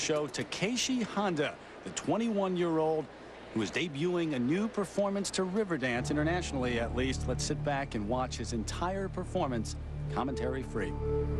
show, Takeshi Honda, the 21-year-old who is debuting a new performance to Riverdance internationally, at least. Let's sit back and watch his entire performance, commentary free.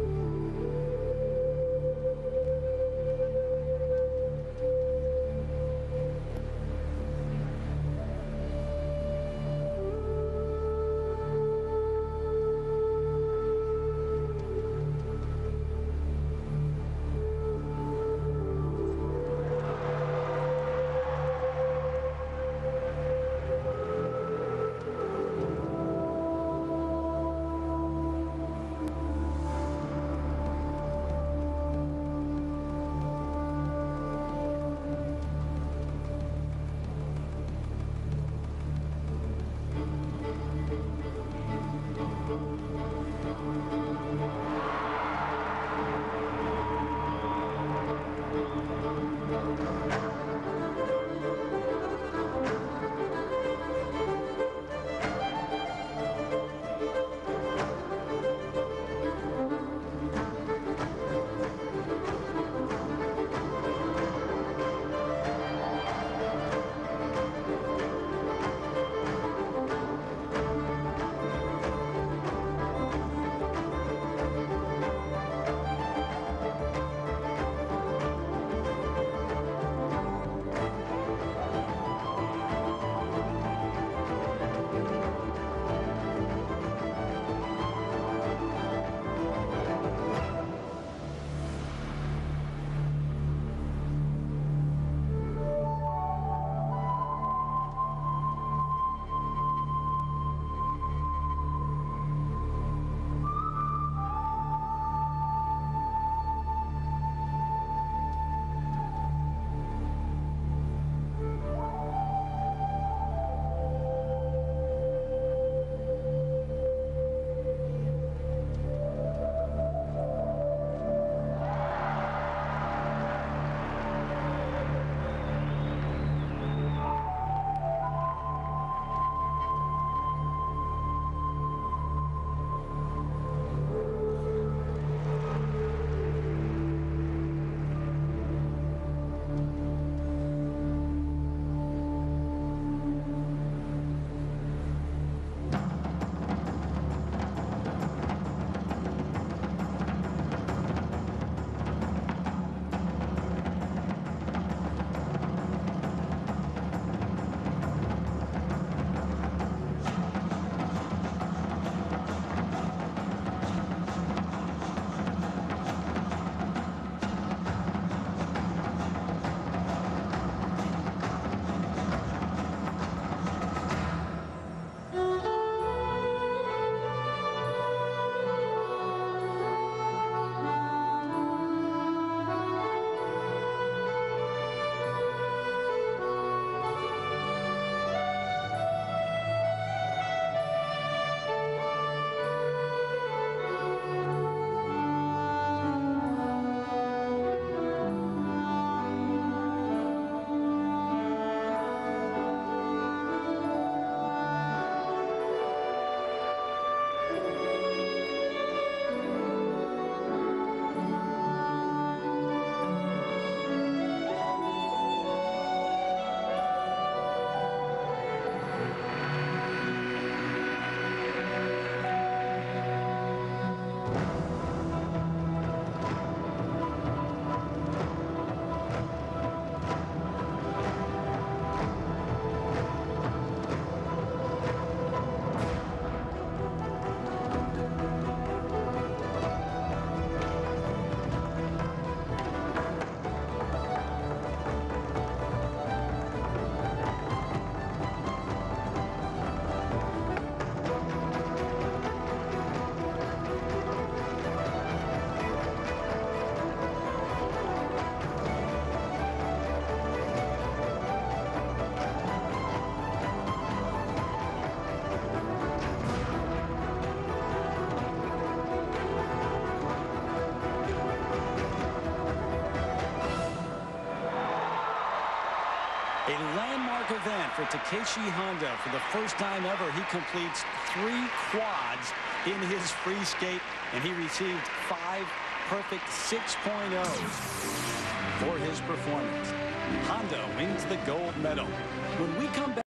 A landmark event for Takeshi Honda. For the first time ever, he completes 3 quads in his free skate, and he received 5 perfect 6.0s. for his performance. Honda wins the gold medal. When we come back.